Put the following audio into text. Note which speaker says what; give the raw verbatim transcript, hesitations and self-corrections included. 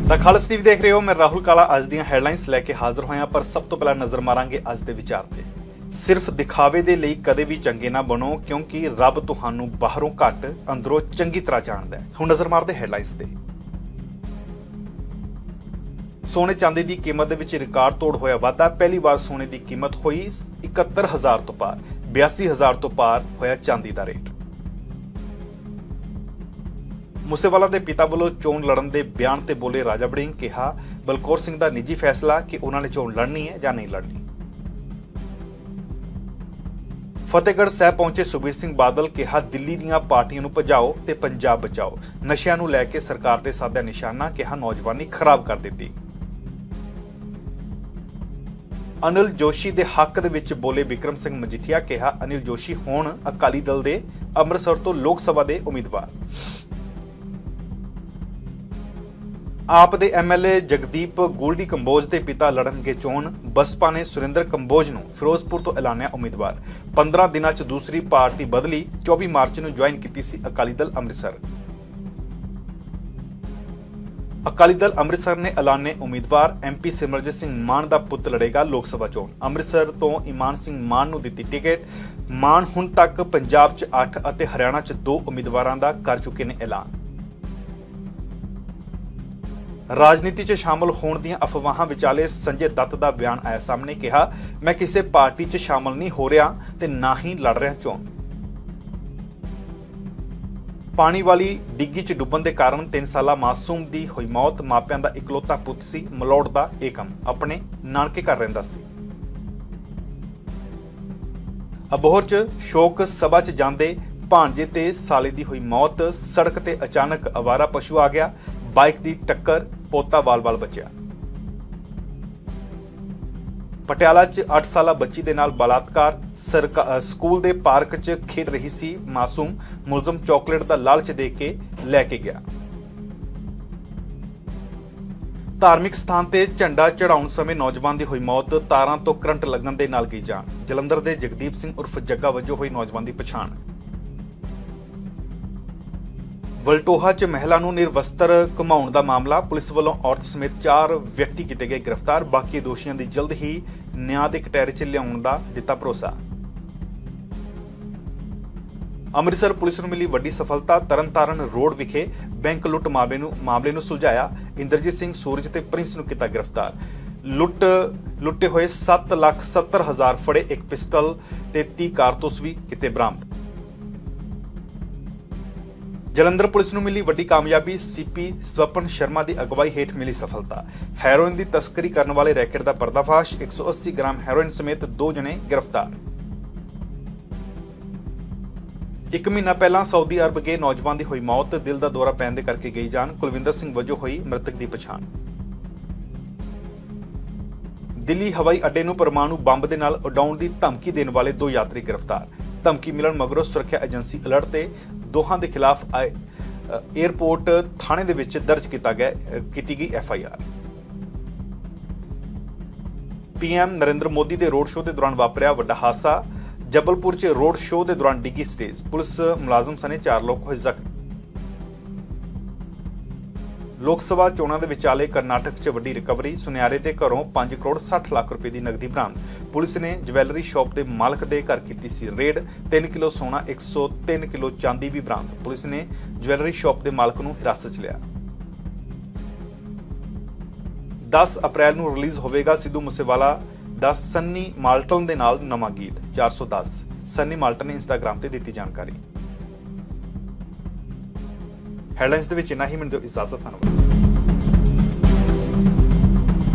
Speaker 1: The खालस TV देख रहे हो। मैं राहुल काला अज दी हैडलाइनस लैके हाजिर होया, पर सब तो पहला नजर मारांगे अज दे विचार ते। सिर्फ दिखावे दे लई कदे भी चंगे ना बनो, क्योंकि रब तुहानू बाहरों घट अंदरों चंगी तरह जानदा है। हुण नजर मारदे हैडलाइनस ते। सोने चांदी की कीमत दे विच रिकार्ड तोड़ होया वाधा। पहली बार सोने की कीमत हुई इकहत्तर हज़ार तो पार, बयासी हज़ार तो पार होया चांदी का रेट। मूसेवाला के पिता वालों चोण लड़न के बयान ते बोले राजा वड़िंग, कहा बलकौर सिंह का निजी फैसला कि उन्होंने चोण लड़नी है या नहीं लड़नी। फतेहगढ़ साहब पहुंचे सुखबीर सिंह बादल, कहा दिल्ली दीआं पार्टियां नूं भजाओ ते पंजाब बचाओ। नशियां नूं लैके सरकार ते साधा निशाना, कहा नौजवानी खराब कर दी। अनिल जोशी के हक दे विच बोले बिक्रम सिंह मजीठिया, कहा अनिल जोशी हुण अकाली दल के अमृतसर तो लोक सभा के उम्मीदवार। आप दे M L A Jagdeep Goldy Kamboj के पिता लड़नगे चोण। बसपा ने सुरेंद्र कंबोज नूं फिरोजपुर तो ऐलानिया उम्मीदवार। पंद्रह दिनों च दूसरी पार्टी बदली, चौबीस मार्च नूं ज्वाइन की सी अकाली दल अमृतसर। अकाली दल अमृतसर ने ऐलाने उम्मीदवार। एम पी सिमरजीत सिंह मान का पुत लड़ेगा लोक सभा चोण। अमृतसर तो ईमान सिंह मान नूं दित्ती टिकट। मान हुण तक पंजाब च अठ अते हरियाणा च दो उम्मीदवारों का कर चुके ने ऐलान। राजनीति च शामिल होने दी अफवाहां विचाले संजय दत्त का बयान आया सामने, कहा मैं किसी पार्टी च शामिल नहीं हो रहा ते ना ही लड़ रहा चोण। पानी वाली डिग्गी च डुबन के कारण तीन साला मासूम की हुई मौत। मापियां का इकलौता पुत सी मलौड़ का एकम, अपने नानके घर रहिंदा सी। अबोहर च शोक सभा च जांदे भांजे ते साले की हुई मौत। सड़क ते अचानक अवारा पशु आ गया, बाइक की टक्कर, पोता वाल वाल बचिया। पटियाला च अठ साला बच्ची दे नाल बलात्कार। सरकार स्कूल दे पार्क च खेड रही सी मासूम, मुलजम चॉकलेट का लालच दे के लैके गया। धार्मिक स्थान ते झंडा चढ़ाउण समय नौजवान की हुई मौत। तारां तो करंट लगन दे नाल गई जान। जलंधर दे जगदीप सिंह उर्फ जग्गा वजों हुई नौजवान की पछाण। वलटोहा च महिला नूं निर्वस्त्र घुमाउण दा मामला। पुलिस वालों औरत समेत चार व्यक्ति किए गए गिरफ्तार। बाकी दोषियों की जल्द ही न्याय के कटहरे च लियाउण दा दिता भरोसा। अमृतसर पुलिस नूं मिली वड्डी सफलता। तरनतारन रोड विखे बैंक लुट मामले नूं मामले नूं सुलझाया। इंद्रजीत सिंह सूरज ते प्रिंस नूं किता गिरफ्तार। लुट लुटे हुए सत्त लाख सत्तर हज़ार फड़े। एक पिस्टल ते तीह कारतूस भी किते बरामद। जलंधर पुलिस नूं मिली वड्डी कामयाबी। सीपी स्वपन शर्मा की अगवाई हेठ मिली सफलता। हैरोइन की तस्करी करने वाले रैकेट का पर्दाफाश। एक सौ अस्सी ग्राम हैरोइन समेत दो जने गिरफ्तार। एक महीना पहला सऊदी अरब गए नौजवान की हुई मौत। दिल का दौरा पैन दे करके गई जान। कुलविंदर सिंह वजों हुई मृतक की पछाण। दिल्ली हवाई अड्डे नूं परमाणु बंब दे नाल उडाउण की धमकी देने वाले दो यात्री गिरफ्तार। धमकी मिलन मगरों सुरक्षा एजेंसी अलर्ट ते दोहां दे खिलाफ एयरपोर्ट थाने दे विच दर्ज किया गया की गई F I R. PM Narendra Modi के रोड शो के दौरान वापरिया वड्डा हादसा। जबलपुर च रोड शो के दौरान डिगी स्टेज। पुलिस मुलाजम सने चार लोग होए जख्मी। लोक सभा चोणां दे विचाले करनाटक च वड्डी रिकवरी। सुनियारे के घरों पांच करोड़ साठ लाख रुपए की नकदी बरामद। पुलिस ने ज्वैलरी शॉप के मालक के घर की सी रेड। तीन किलो सोना, एक सौ तीन किलो चांदी भी बरामद। पुलिस ने ज्वैलरी शॉप के मालक नूं हिरासत च लिया। दस अप्रैल नूं रिलीज होवेगा सिद्धू मूसेवाला दा सन्नी माल्टन दे नाल नवां गीत चार सौ दस। सन्नी माल्टन ने इंस्टाग्राम ते दित्ती जानकारी। हैडलाइनस दे विच इन्ना ही। मैनूं दिओ इजाजत। धन्नवाद।